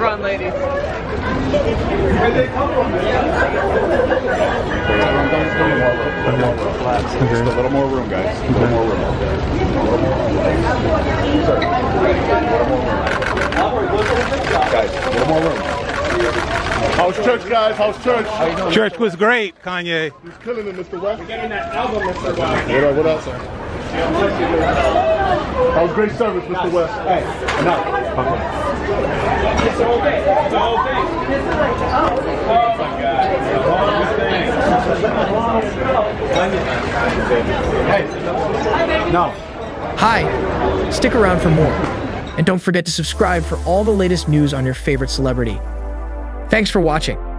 run, ladies. Just a little more room, guys. A little more room. Guys, a little more room. How's church, guys? How's church? Church was great, Kanye. He's killing it, Mr. West. We're getting that album, Mr. West. What else? That was great service, Mr. West. Hey, enough. It's the whole thing. It's the whole thing. Oh my God. No. Hi, stick around for more. And don't forget to subscribe for all the latest news on your favorite celebrity. Thanks for watching.